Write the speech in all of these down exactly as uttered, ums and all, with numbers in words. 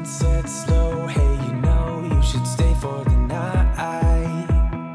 sunset slow. Hey, you know you should stay for the night.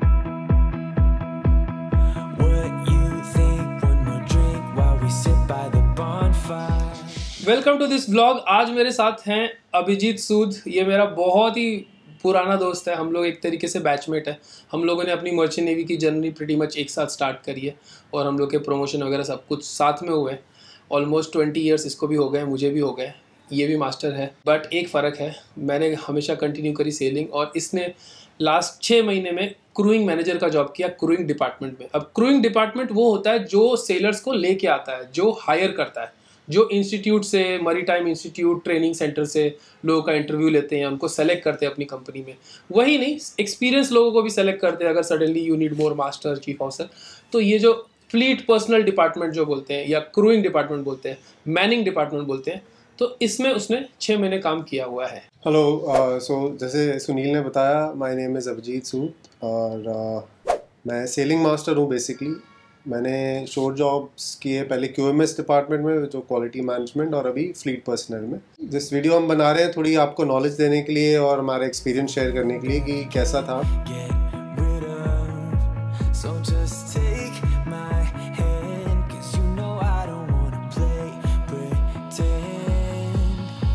What you think? One more drink while we sit by the bonfire. Welcome to this blog. आज मेरे साथ हैं अभिजीत सूद। ये मेरा बहुत ही पुराना दोस्त है। हम लोग एक तरीके से बैचमेट है। हम लोगों ने अपनी मर्चेंट नेवी की जर्नी प्रीटी मच एक साथ स्टार्ट करी है और हम लोग के प्रमोशन वगैरह सब कुछ साथ में हुए। ऑलमोस्ट ट्वेंटी ईयर्स इसको भी हो गए, मुझे भी हो गए। ये भी मास्टर है, बट एक फ़र्क है, मैंने हमेशा कंटिन्यू करी सेलिंग और इसने लास्ट छः महीने में क्रूइंग मैनेजर का जॉब किया क्रूइंग डिपार्टमेंट में। अब क्रूइंग डिपार्टमेंट वो होता है जो सेलर्स को लेके आता है, जो हायर करता है, जो इंस्टीट्यूट से, मरीटाइम इंस्टीट्यूट, ट्रेनिंग सेंटर से लोगों का इंटरव्यू लेते हैं, उनको सेलेक्ट करते हैं अपनी कंपनी में। वही नहीं, एक्सपीरियंस लोगों को भी सेलेक्ट करते हैं अगर suddenly you need more master, chief officer. तो ये जो फ्लीट पर्सनल डिपार्टमेंट जो बोलते हैं या क्रूइंग डिपार्टमेंट बोलते हैं, मैनिंग डिपार्टमेंट बोलते हैं, तो इसमें उसने छः महीने काम किया हुआ है। हेलो, सो जैसे सुनील ने बताया, my name is Abhijit Sood और uh, मैं सेलिंग मास्टर हूँ बेसिकली। मैंने शोर जॉब्स किए पहले क्यूएमएस डिपार्टमेंट में, जो क्वालिटी मैनेजमेंट, और अभी फ्लीट पर्सनल में। जिस वीडियो हम बना रहे हैं थोड़ी आपको नॉलेज देने के लिए और हमारा एक्सपीरियंस शेयर करने के लिए कि कैसा था। Get rid of, so just take my hand, 'cause you know I don't wanna play pretend.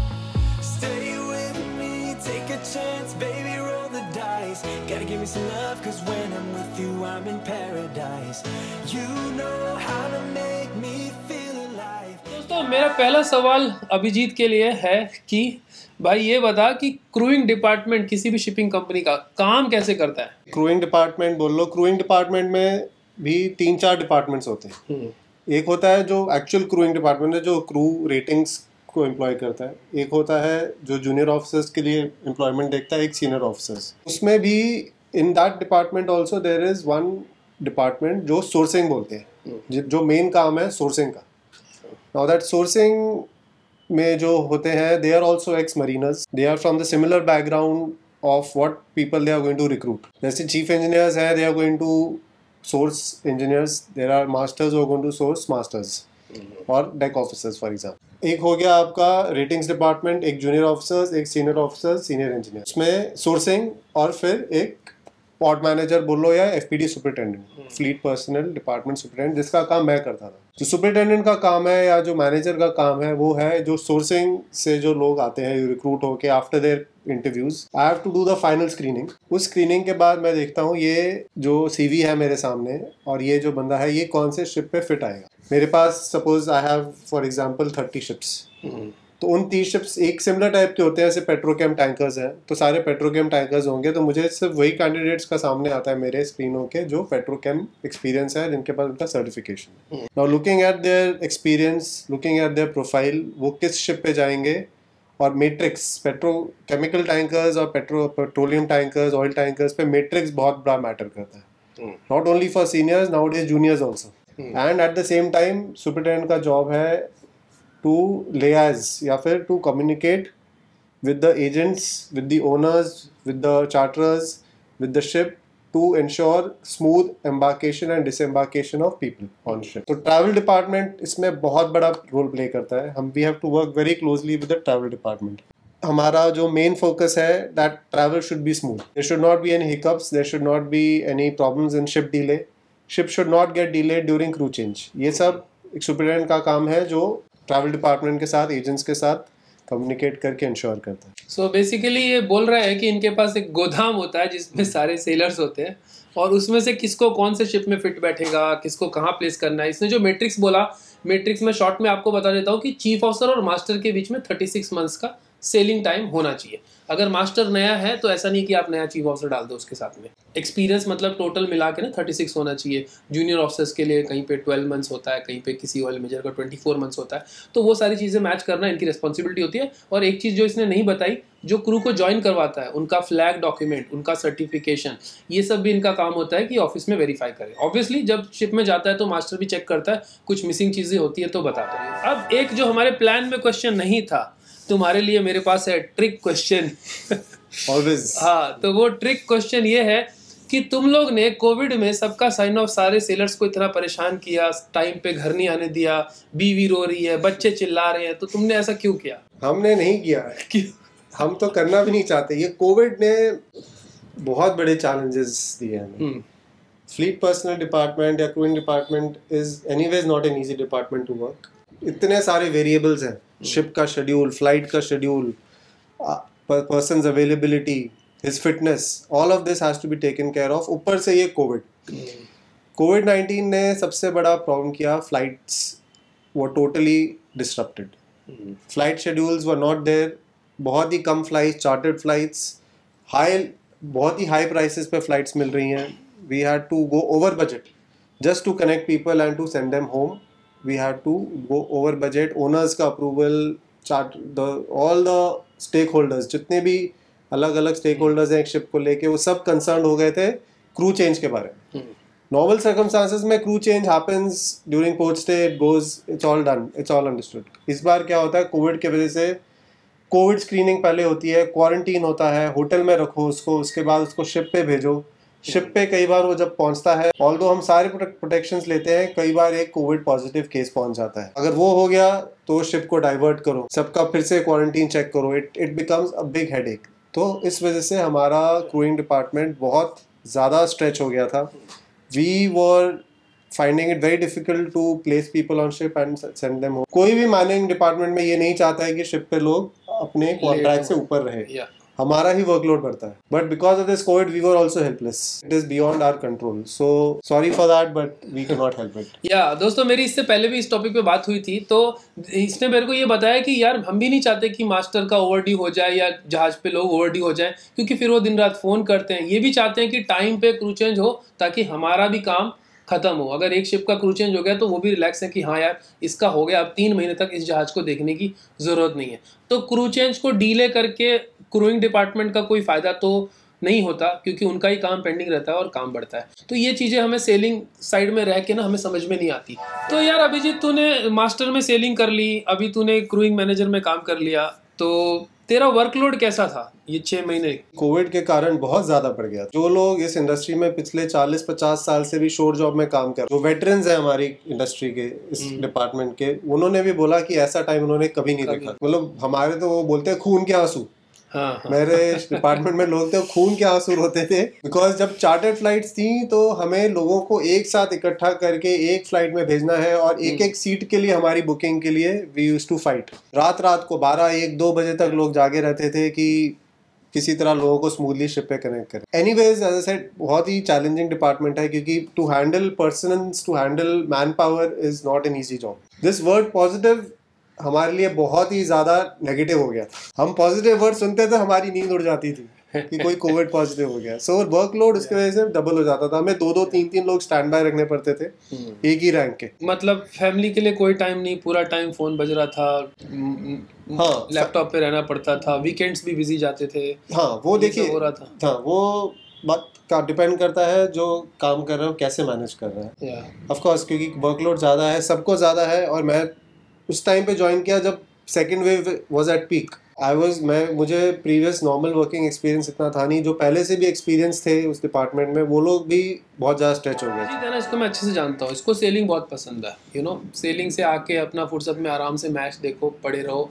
Stay with me, take a chance, baby, roll the dice. Gotta give me some love, 'cause when I'm with you, I'm in paradise. You know how to make me feel alive. दोस्तों, मेरा पहला सवाल अभिजीत के लिए है कि भाई ये बता कि क्रूइंग डिपार्टमेंट किसी भी शिपिंग कंपनी का काम कैसे करता है। क्रूइंग डिपार्टमेंट बोल लो, क्रूइंग डिपार्टमेंट में भी तीन चार डिपार्टमेंट्स होते हैं। एक होता है जो एक्चुअल क्रूइंग डिपार्टमेंट है, जो क्रू रेटिंग्स को एम्प्लॉय करता है। एक होता है जो जूनियर ऑफिसर्स के लिए एम्प्लॉयमेंट देखता है, एक सीनियर ऑफिसर्स। उसमें भी in that department also there is one department जो सोर्सिंग बोलते हैं, जो मेन काम है सोर्सिंग का। नाउ दैट सोर्सिंग में जो होते हैं, they are also ex mariners, they are from the similar background of what people they are going to recruit. जैसे चीफ इंजीनियर्स है, they are going to source engineers, there are masters who are going to source masters और deck officers for example. एक हो गया आपका ratings department, एक junior officers, एक senior officers, senior engineer. उसमें सोर्सिंग और फिर एक पॉड मैनेजर बोलो या FPD superintendent, fleet personnel department superintendent, जिसका काम मैं करता था। जो सुपरिटेंडेंट का काम है या जो मैनेजर का काम है वो है जो सोर्सिंग से जो लोग आते हैं रिक्रूट होके, after their interviews I have to do the final screening. उस स्क्रीनिंग के बाद मैं देखता हूँ ये जो सीवी है मेरे सामने और ये जो बंदा है ये कौन से शिप पे फिट आएगा। मेरे पास suppose I have for example thirty ships, तो उन तीस शिप्स एक सिमिलर टाइप के होते हैं, जैसे पेट्रोकेम टैंकर्स हैं, तो सारे पेट्रोकेम टैंकर्स होंगे। तो मुझे सिर्फ वही कैंडिडेट्स का सामने आता है मेरे स्क्रीनों के जो पेट्रोकेम एक्सपीरियंस है, जिनके पास उनका certification. Now looking at their experience, looking at their profile, वो किस शिप पे जाएंगे, और मैट्रिक्स, पेट्रोकेमिकल टैंकर्स और petro petroleum tankers, oil tankers पे मैट्रिक्स बहुत बड़ा मैटर करता है, not only for seniors, now days juniors also. And at the same time superintendent का जॉब है टू liaise या फिर to communicate with the agents, with the owners, with the charterers, with the ship, to ensure smooth embarkation and disembarkation of people on ship. तो travel department इसमें बहुत बड़ा role play करता है। हम we have to work very closely with the travel department. हमारा जो main focus है that travel should be smooth. There should not be any hiccups. There should not be any problems in ship delay. Ship should not get delayed during crew change. ये सब एक superintendent का काम है जो travel department के साथ, agents के साथ कम्युनिकेट करके इंश्योर करता है। सो so बेसिकली ये बोल रहा है कि इनके पास एक गोदाम होता है जिसमें सारे सेलर्स होते हैं और उसमें से किसको कौन से शिप में फिट बैठेगा, किसको कहाँ प्लेस करना है। इसने जो मैट्रिक्स बोला, मैट्रिक्स में शॉर्ट में आपको बता देता हूँ कि चीफ ऑफिसर और मास्टर के बीच में थर्टी सिक्स मंथ्स का सेलिंग टाइम होना चाहिए। अगर मास्टर नया है तो ऐसा नहीं कि आप नया चीफ ऑफिसर डाल दो उसके साथ में। एक्सपीरियंस मतलब टोटल मिला के ना थर्टी सिक्स होना चाहिए। जूनियर ऑफिसर्स के लिए कहीं पे ट्वेल्व मंथ्स होता है, कहीं पे किसी ऑयल मेजर का ट्वेंटी फोर मंथ्स होता है। तो वो सारी चीज़ें मैच करना इनकी रिस्पॉन्सिबिलिटी होती है। और एक चीज़ जो इसने नहीं बताई, जो क्रू को ज्वाइन करवाता है, उनका फ्लैग डॉक्यूमेंट, उनका सर्टिफिकेशन, ये सब भी इनका काम होता है कि ऑफिस में वेरीफाई करें। ऑब्वियसली जब शिप में जाता है तो मास्टर भी चेक करता है, कुछ मिसिंग चीज़ें होती है तो बताता है। अब एक जो हमारे प्लान में क्वेश्चन नहीं था, तुम्हारे लिए मेरे पास है ट्रिक क्वेश्चन। ऑलवेज। हाँ, तो वो ट्रिक क्वेश्चन ये है कि तुम लोग ने कोविड में सबका साइन ऑफ, सारे सेलर्स को इतना परेशान किया, टाइम पे घर नहीं आने दिया, बीवी रो रही है, बच्चे चिल्ला रहे हैं, तो तुमने ऐसा क्यों किया? हमने नहीं किया। क्यों? हम तो करना भी नहीं चाहते। ये कोविड ने बहुत बड़े चैलेंजेस दिए हमें। फ्लीट पर्सनल डिपार्टमेंट या crewing department is anyways not an easy department to work. इतने सारे वेरिएबल्स हैं, शिप का शेड्यूल, फ्लाइट का schedule, persons availability, his fitness, all of this has to be taken care of. ऊपर से ये Covid Covid nineteen ने सबसे बड़ा प्रॉब्लम किया, flights were totally disrupted. Flight schedules were not there, बहुत ही कम फ्लाइट्स, चार्टर्ड फ्लाइट्स, हाई बहुत ही हाई प्राइसेस पे फ्लाइट्स मिल रही हैं। We had to go over budget just to connect people and to send them home. We had to go over budget. Owners का approval, chart the all the stakeholders, जितने भी अलग अलग stake holders हैं एक ship को लेके, वो सब कंसर्न हो गए थे क्रू चेंज के बारे में। नॉर्मल सर्कमस्टांसेस में crew change happens during port stay, it goes, it's all done, it's all understood. इस बार क्या होता है, कोविड की वजह से कोविड स्क्रीनिंग पहले होती है, क्वारंटीन होता है, होटल में रखो उसको, उसके बाद उसको शिप पे भेजो। शिप पे कई बार वो जब पहुंचता है, ऑल्दो हम सारे प्रोटेक्शंस लेते हैं, कई बार एक कोविड पॉजिटिव केस पहुंच जाता है। अगर वो हो गया तो शिप को डाइवर्ट करो, सबका फिर से क्वारंटीन चेक करो, it it becomes a big headache. तो इस वजह से हमारा क्रूइंग डिपार्टमेंट बहुत ज़्यादा स्ट्रेच हो गया था। We were finding it very difficult to place people on ship and send them home. कोई भी मैनेजिंग डिपार्टमेंट में ये नहीं चाहता है कि शिप पे लोग अपने कॉन्ट्रैक्ट से ऊपर रहे। yeah. हमारा ही वर्कलोड बढ़ता है, but because of this covid we were also helpless. It is beyond our control, so sorry for that, but we can not help it. या दोस्तों, मेरी इससे पहले भी इस टॉपिक पे बात हुई थी, तो इसने मेरे को ये बताया कि यार हम भी नहीं चाहते कि मास्टर का ओवरड्यू हो जाए या जहाज पे लोग ओवरड्यू हो जाए, क्योंकि फिर वो दिन रात फोन करते हैं। ये भी चाहते हैं कि टाइम पे क्रू चेंज हो ताकि हमारा भी काम खत्म हो। अगर एक शिप का क्रू चेंज हो गया तो वो भी रिलैक्स है कि हाँ यार इसका हो गया, अब तीन महीने तक इस जहाज को देखने की ज़रूरत नहीं है। तो क्रू चेंज को डीले करके क्रूइंग डिपार्टमेंट का कोई फ़ायदा तो नहीं होता, क्योंकि उनका ही काम पेंडिंग रहता है और काम बढ़ता है। तो ये चीज़ें हमें सेलिंग साइड में रह के ना हमें समझ में नहीं आती। तो यार अभिजीत, तूने मास्टर में सेलिंग कर ली, अभी तूने क्रूइंग मैनेजर में काम कर लिया, तो तेरा वर्कलोड कैसा था ये छह महीने? कोविड के कारण बहुत ज्यादा बढ़ गया। जो लोग इस इंडस्ट्री में पिछले चालीस पचास साल से भी शोर जॉब में काम कर, जो वेटरन्स हैं हमारी इंडस्ट्री के, इस डिपार्टमेंट के, उन्होंने भी बोला कि ऐसा टाइम उन्होंने कभी नहीं देखा। मतलब हमारे तो वो बोलते हैं खून के आंसू। हाँ, हाँ। मेरे डिपार्टमेंट में लोग थे खून के आंसू रोते थे, बिकॉज जब चार्टर्ड फ्लाइट्स थी तो हमें लोगों को एक साथ इकट्ठा करके एक फ्लाइट में भेजना है, और एक एक सीट के लिए हमारी बुकिंग के लिए वी यूज्ड टू फाइट। रात रात को बारह एक दो बजे तक लोग जागे रहते थे कि किसी तरह लोगों को स्मूथली शिप पे कनेक्ट करें। एनीवेज, एज आई सेड, बहुत ही चैलेंजिंग डिपार्टमेंट है, क्योंकि to handle persons, to handle manpower is not an easy job. This word positive हमारे लिए बहुत ही ज्यादा नेगेटिव हो गया था। हम पॉजिटिव वर्ड सुनते थे, हमारी नींद उड़ जाती थी कि कोई कोविड पॉजिटिव हो गया। सो वर्कलोड उसकी वजह से डबल हो जाता था। हमें दो दो तीन तीन लोग स्टैंड बाय रखने पड़ते थे एक ही रैंक के। मतलब फैमिली के लिए कोई टाइम नहीं, पूरा टाइम फोन बज रहा था। हाँ, लैपटॉप पे रहना पड़ता था, वीकेंड्स भी बिजी जाते थे। हाँ, वो देखिए हो रहा था। हाँ, वो बात का डिपेंड करता है जो काम कर रहे हो कैसे मैनेज कर रहे हैं। ऑफ कोर्स, क्योंकि वर्कलोड ज्यादा है, सबको ज्यादा है। और मैं उस टाइम पे ज्वाइन किया जब second wave was at peak. I was मैं मुझे प्रीवियस नॉर्मल वर्किंग एक्सपीरियंस इतना था नहीं। जो पहले से भी एक्सपीरियंस थे उस डिपार्टमेंट में, वो लोग भी बहुत ज़्यादा स्ट्रेच हो गए थे। इसको मैं अच्छे से जानता हूँ, इसको सेलिंग बहुत पसंद है। यू नो, सेलिंग से आके अपना फुर्सत में आराम से मैच देखो, पड़े रहो,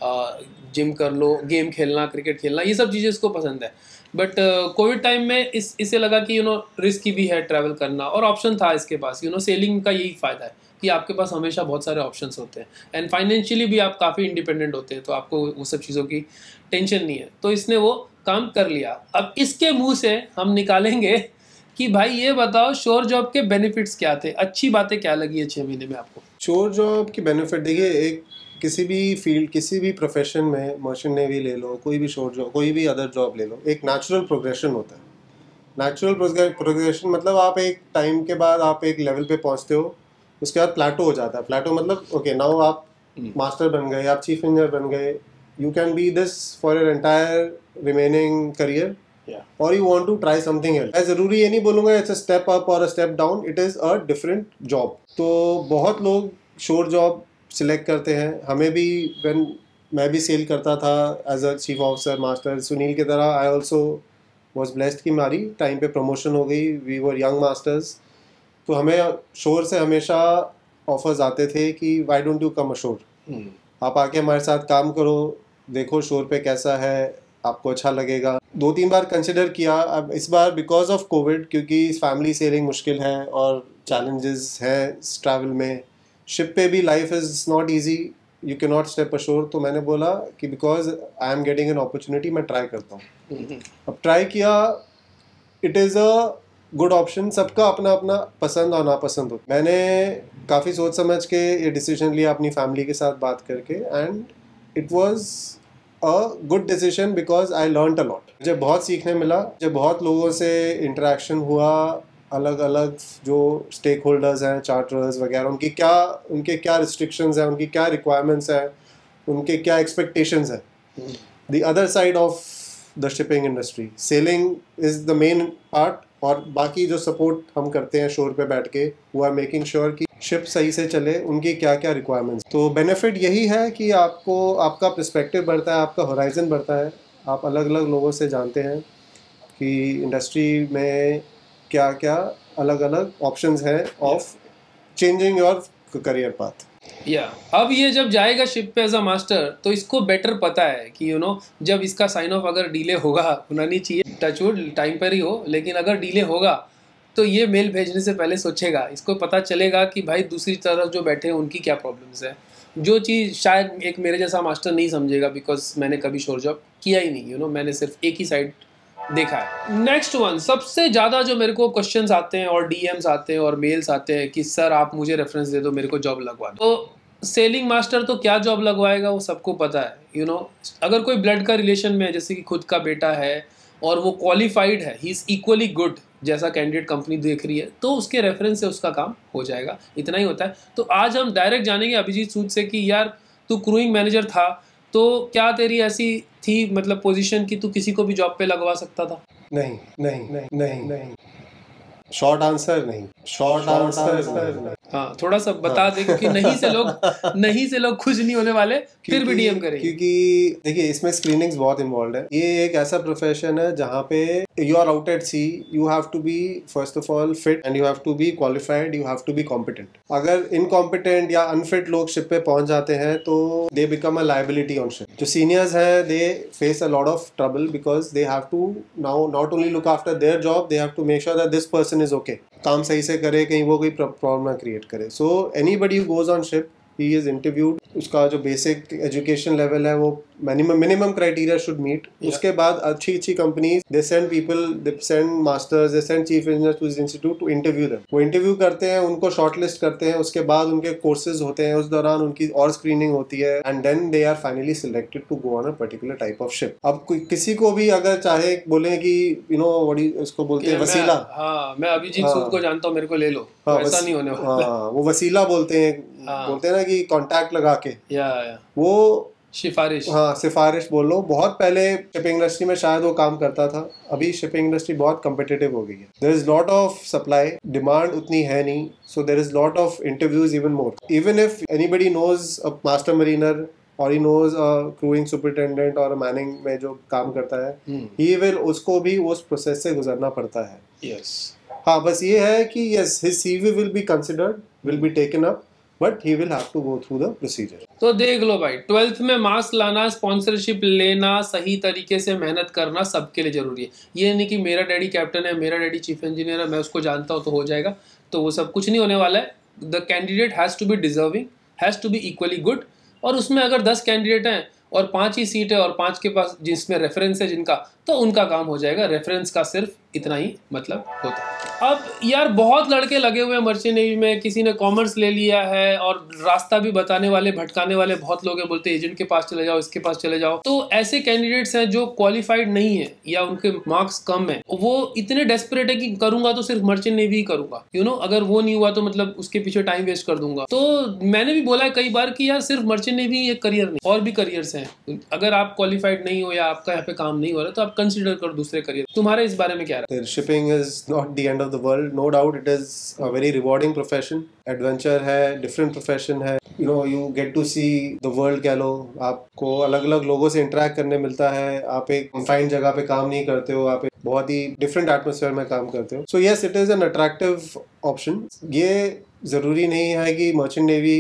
जिम कर लो, गेम खेलना, क्रिकेट खेलना, ये सब चीज़ें इसको पसंद है। बट कोविड टाइम में इस इसे लगा कि यू नो रिस्की भी है ट्रैवल करना, और ऑप्शन था इसके पास। यू नो, सेलिंग का यही फ़ायदा है कि आपके पास हमेशा बहुत सारे ऑप्शंस होते हैं, एंड फाइनेंशियली भी आप काफ़ी इंडिपेंडेंट होते हैं, तो आपको वो सब चीज़ों की टेंशन नहीं है। तो इसने वो काम कर लिया। अब इसके मुंह से हम निकालेंगे कि भाई ये बताओ शोर जॉब के बेनिफिट्स क्या थे, अच्छी बातें क्या लगी है छः महीने में आपको? शोर जॉब की बेनिफिट देखिए, एक किसी भी फील्ड, किसी भी प्रोफेशन में, मर्चेंट नेवी ले लो, कोई भी शोर जॉब, कोई भी अदर जॉब ले लो, एक नेचुरल प्रोग्रेशन होता है। नेचुरल प्रोग्रेशन मतलब आप एक टाइम के बाद आप एक लेवल पे पहुंचते हो, उसके बाद प्लेटो हो जाता है। प्लेटो मतलब ओके, नाउ आप मास्टर बन गए, आप चीफ इंजीनियर बन गए, you can be this for your entire remaining career, और you want to try something else. मैं ज़रूरी ये नहीं बोलूँगा इट्स अ स्टेप अप और a step down, it is a different job. तो बहुत लोग शोर जॉब सिलेक्ट करते हैं। हमें भी, व्हेन मैं भी सेल करता था as a chief officer master, Sunil की तरह आई ऑल्सो वॉज ब्लेस्ड कि हमारी टाइम पे प्रमोशन हो गई, वी वर यंग मास्टर्स। तो हमें शोर से हमेशा ऑफर्स आते थे कि why don't you come ashore, आप आके हमारे साथ काम करो, देखो शोर पे कैसा है, आपको अच्छा लगेगा। दो तीन बार कंसिडर किया। अब इस बार बिकॉज ऑफ कोविड, क्योंकि फैमिली सेलिंग मुश्किल है और चैलेंजेस हैं ट्रैवल में, शिप पे भी life is not easy, you can not step ashore. तो मैंने बोला कि because I am getting an opportunity, मैं ट्राई करता हूँ। अब ट्राई किया, it is a good option. सबका अपना अपना पसंद और नापसंद हो। मैंने काफ़ी सोच समझ के ये डिसीजन लिया अपनी फैमिली के साथ बात करके, and it was a good decision because I learned a lot. मुझे बहुत सीखने मिला, मुझे बहुत लोगों से इंटरेक्शन हुआ, अलग अलग जो स्टेक होल्डर्स हैं, चार्टर्स वगैरह, उनकी क्या उनके क्या रिस्ट्रिक्शंस हैं, उनकी क्या रिक्वायरमेंट्स हैं, उनके क्या एक्सपेक्टेशंस हैं। The other side of the shipping industry, sailing is the main part, और बाकी जो सपोर्ट हम करते हैं शोर पे बैठ के, वो आर मेकिंग श्योर कि शिप सही से चले, उनकी क्या क्या रिक्वायरमेंट्स। तो बेनिफिट यही है कि आपको आपका पर्सपेक्टिव बढ़ता है, आपका होराइजन बढ़ता है, आप अलग अलग लोगों से जानते हैं कि इंडस्ट्री में क्या क्या अलग अलग ऑप्शंस हैं of changing your career path. या yeah. अब ये जब जाएगा शिप पे एज अ मास्टर, तो इसको बेटर पता है कि यू you नो know, जब इसका साइन ऑफ अगर डिले होगा, होना नहीं चाहिए, टचवुड टाइम पर ही हो, लेकिन अगर डिले होगा तो ये मेल भेजने से पहले सोचेगा। इसको पता चलेगा कि भाई दूसरी तरफ जो बैठे हैं उनकी क्या प्रॉब्लम्स है, जो चीज़ शायद एक मेरे जैसा मास्टर नहीं समझेगा, बिकॉज मैंने कभी शोर जॉब किया ही नहीं, यू you नो know, मैंने सिर्फ एक ही साइड देखा है। नेक्स्ट वन, सबसे ज़्यादा जो मेरे को क्वेश्चंस आते हैं और डीएम्स आते हैं और मेल्स आते हैं कि सर आप मुझे रेफरेंस दे दो, मेरे को जॉब लगवा दो। तो सेलिंग मास्टर तो क्या जॉब लगवाएगा वो सबको पता है, यू you नो know, अगर कोई ब्लड का रिलेशन में है, जैसे कि खुद का बेटा है और वो क्वालिफाइड है, ही इज़ इक्वली गुड जैसा कैंडिडेट कंपनी देख रही है, तो उसके रेफरेंस से उसका काम हो जाएगा, इतना ही होता है। तो आज हम डायरेक्ट जानेंगे अभिजीत सूद से कि यार तू क्रूइंग मैनेजर था, तो क्या तेरी ऐसी थी मतलब पोजीशन कि तू किसी को भी जॉब पे लगवा सकता था? नहीं नहीं नहीं नहीं नहीं शॉर्ट आंसर नहीं, शॉर्ट आंसर। हाँ, थोड़ा सा बता हाँ. दे, क्योंकि नहीं से लोग नहीं से लोग खुश नहीं होने वाले, फिर भी डीएम करेंगे। क्योंकि देखिए इसमें स्क्रीनिंग्स बहुत इन्वॉल्व है। ये एक ऐसा प्रोफेशन है जहाँ पे you are out at sea, you have to be first of all fit and you have to be qualified, you have to be competent. अगर इनकॉम्पिटेंट या अनफिट लोग शिप पे पहुंच जाते हैं तो they become a liability on ship. जो seniors हैं they face a lot of trouble because they have to now not only look after their job, they have to make sure that this person is okay, काम सही से करे, कहीं वो कोई problem ना क्रिएट करे। So anybody who goes on ship, he is interviewed, उसका जो बेसिक एजुकेशन लेवल है वो minimum minimum criteria should meet. उसके बाद अच्छी अच्छी companies they send people, they send masters, they send chief engineer to this institute to interview them. वो interview करते हैं, उनको शॉर्टलिस्ट करते हैं, उसके बाद उनके कोर्सेज होते हैं, उस दौरान उनकी और स्क्रीनिंग होती है, and then they are finally selected to go on a particular type of ship. अब कोई किसी को भी अगर चाहे बोले कि यू नो व्हाट इसको बोलते हैं वसीला, हाँ मैं अभिजीत सूद को जानता हूँ, मेरे को ले लो, हाँ, ऐसा नहीं होने वाला। हाँ, वो वसीला बोलते हैं, हाँ, बोलते हैं ना कि कांटेक्ट लगा के, या, या। वो सिफारिश, हाँ सिफारिश बोल लो। बहुत पहले शिपिंग इंडस्ट्री में शायद वो काम करता था, अभी शिपिंग इंडस्ट्री बहुत कम्पिटिटिव हो गई है। There is lot of supply, demand उतनी है नहीं, so there is lot of interviews even more. Even if anybody knows a master mariner और he knows a crewing superintendent और मैनिंग में जो काम करता है, ही विल उसको भी उस प्रोसेस से गुजरना पड़ता है। यस, हाँ, बस ये है कि yes his CV will be considered, will be taken up, but he will have to go through the procedure. तो देख लो भाई, ट्वेल्थ में मार्क्स लाना, स्पॉन्सरशिप लेना, सही तरीके से मेहनत करना सबके लिए जरूरी है। ये नहीं कि मेरा डैडी कैप्टन है, मेरा डैडी चीफ इंजीनियर है, मैं उसको जानता हूँ तो हो जाएगा, तो वो सब कुछ नहीं होने वाला है। The candidate has to be deserving, has to be equally good. और उसमें अगर दस कैंडिडेट हैं और पाँच ही सीट है और पाँच के पास जिसमें रेफरेंस है जिनका, तो उनका काम हो जाएगा। रेफरेंस का सिर्फ इतना ही मतलब होता है। अब यार बहुत लड़के लगे हुए हैं मर्चेंट नेवी में, किसी ने कॉमर्स ले लिया है और रास्ता भी बताने वाले, भटकाने वाले बहुत लोग हैं, बोलते एजेंट के पास चले जाओ, इसके पास चले जाओ। तो ऐसे कैंडिडेट्स हैं जो क्वालिफाइड नहीं है या उनके मार्क्स कम है, वो इतने डेस्परेट है कि करूंगा तो सिर्फ मर्चेंट नेवी ही करूंगा, यू नो, अगर वो नहीं हुआ तो मतलब उसके पीछे टाइम वेस्ट कर दूंगा। तो मैंने भी बोला है कई बार कि यार सिर्फ मर्चेंट नेवी एक करियर नहीं, और भी करियर्स हैं। अगर आप क्वालिफाइड नहीं हो या आपका यहाँ पे काम नहीं हो रहा तो आप कंसिडर करो दूसरे करियर। तुम्हारे इस बारे में क्या है? Shipping is not the end of the world, no doubt it is a very rewarding profession, adventure है, डिफरेंट प्रोफेशन है, you know you get to see the world कह लो, आपको अलग अलग लोगों से इंटरेक्ट करने मिलता है, आप एक कंफाइंड जगह पे काम नहीं करते हो, आप एक बहुत ही डिफरेंट एटमॉस्फेयर में काम करते हो। So yes, it is an attractive option. ये जरूरी नहीं है कि मर्चेंट नेवी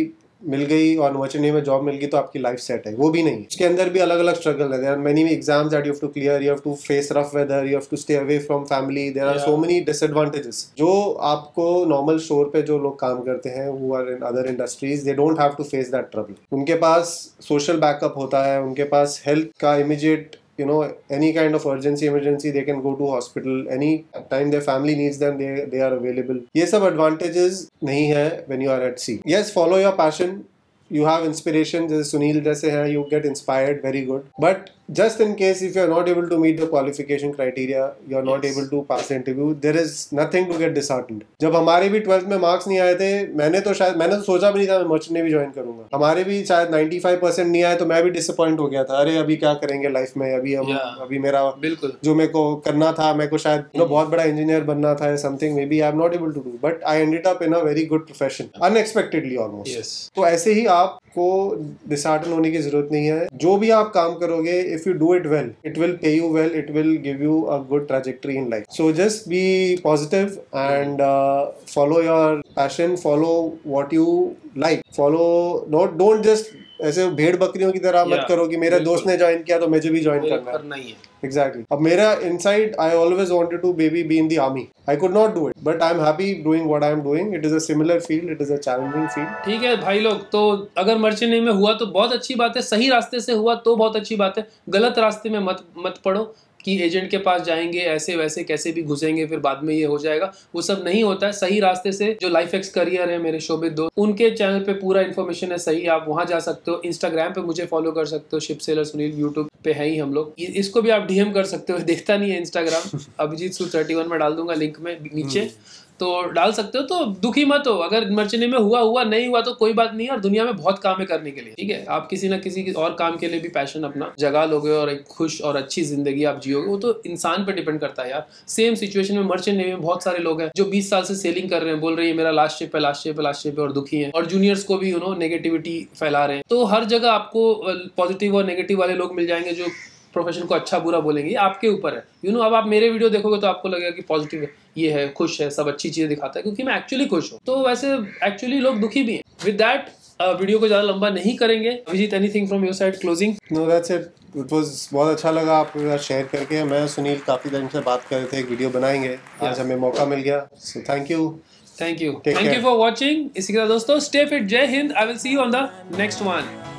मिल गई और मर्चेंट नेवी में जॉब मिल गई तो आपकी लाइफ सेट है, वो भी नहीं। इसके अंदर भी अलग अलग स्ट्रगल है। There are many exams that you have to clear, you have to face rough weather, you have to stay away from family, there are so many disadvantages जो आपको नॉर्मल स्टोर पे जो लोग काम करते हैं who are in other industries, they don't have to face that trouble. उनके पास सोशल बैकअप होता है, उनके पास हेल्थ का immediate you know any kind of urgency emergency they can go to hospital, any time their family needs them they they are available. ये सब advantages नहीं है when you are at sea. Yes, follow your passion, you have inspiration, जैसे सुनील जैसे हैं, you get inspired, very good, but just in case if you are not able to meet the qualification criteria, you are not yes. able to pass the interview, there is nothing to get disheartened. जब हमारे भी twelfth में marks नहीं आए थे, मैंने तो शायद मैंने तो सोचा भी नहीं था मैं मर्चेंट नेवी ज्वाइन करूंगा। हमारे भी शायद पचानवे परसेंट नहीं आए तो मैं भी डिसअपॉइंट हो गया था, अरे अभी क्या करेंगे लाइफ में, अभी हम yeah. अभी मेरा बिल्कुल जो मेरे को करना था, मेरे को शायद mm-hmm. बहुत बड़ा इंजीनियर बनना था, something maybe I am not able to do, but I ended up in a very good profession unexpectedly almost. तो ऐसे ही आपको डिसहार्टन होने की जरूरत नहीं है। जो भी आप काम करोगे, if you do it well, it will pay you well, it will give you a good trajectory in life. So just be positive and uh, follow your passion, follow what you like, follow not don't just ऐसे भेड़ बकरियों की तरह मत करो कि मेरे दोस्त ने ज्वाइन किया तो मुझे भी ज्वाइन करना, करना ही है। Exactly. अब मेरा inside I always wanted to maybe be in the army. I could not do it, but I'm happy doing what I'm doing. It is a similar field, it is a challenging field. ठीक है भाई लोग, तो अगर merchant navy में हुआ तो बहुत अच्छी बात है, सही रास्ते से हुआ तो बहुत अच्छी बात है, गलत रास्ते में मत मत पड़ो कि एजेंट के पास जाएंगे ऐसे वैसे कैसे भी घुसेंगे फिर बाद में ये हो जाएगा, वो सब नहीं होता है। सही रास्ते से जो लाइफ एक्स करियर है मेरे शोभित दोस्त, उनके चैनल पे पूरा इन्फॉर्मेशन है सही, आप वहां जा सकते हो। इंस्टाग्राम पे मुझे फॉलो कर सकते हो, शिप सेलर सुनील, यूट्यूब पे है ही हम लोग, इसको भी आप डीएम कर सकते हो, देखता नहीं है Instagram, Abhijeet Sood thirty one में डाल दूंगा लिंक में नीचे, तो डाल सकते हो। तो दुखी मत हो, अगर मर्चेंट नेवी में हुआ हुआ नहीं हुआ तो कोई बात नहीं है, और दुनिया में बहुत काम है करने के लिए, ठीक है। आप किसी ना किसी और काम के लिए भी पैशन अपना जगा लोगे और एक खुश और अच्छी जिंदगी आप जियोगे, वो तो इंसान पे डिपेंड करता है यार। सेम सिचुएशन में मर्चेंट नेवी में बहुत सारे लोग हैं जो बीस साल से सेलिंग कर रहे हैं, बोल रहे हैं मेरा लास्ट शिप है लास्ट शिप है लास्ट शिप है और दुखी है, और जूनियर्स को भी यू नो नेगेटिविटी फैला रहे हैं। तो हर जगह आपको पॉजिटिव और नेगेटिव वाले लोग मिल जाएंगे जो प्रोफेशन को अच्छा बुरा बोलेंगे, आपके ऊपर है यू नो। अब आप मेरे वीडियो देखोगे तो आपको लगेगा कि पॉजिटिव है, ये है, खुश है, सब अच्छी चीजें दिखाता है क्योंकि मैं एक्चुअली खुश हूँ। तो वैसे एक्चुअली लोग दुखी भी हैं। विद दैट वीडियो को ज्यादा लंबा नहीं करेंगे। Abhijeet, anything from your side closing? No, that's it. It was बहुत अच्छा लगा आपके साथ शेयर करके। मैं सुनील काफी टाइम से बात कर रहे थे, एक वीडियो बनाएंगे, आज हमें मौका मिल गया, so thank you thank you thank you for watching. इसी के साथ दोस्तों, स्टे फिट, जय हिंद, I will see you on the next one.